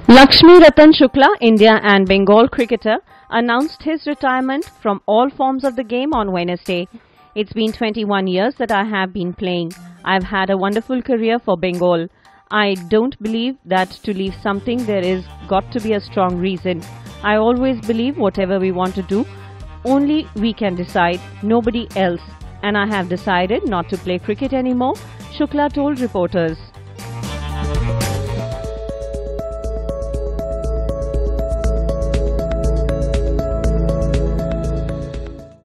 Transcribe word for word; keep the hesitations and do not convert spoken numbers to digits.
Laxmi Ratan Shukla, India and Bengal cricketer, announced his retirement from all forms of the game on Wednesday. It's been twenty-one years that I have been playing. I've had a wonderful career for Bengal. I don't believe that to leave something there is got to be a strong reason. I always believe whatever we want to do, only we can decide, nobody else. And I have decided not to play cricket anymore, Shukla told reporters.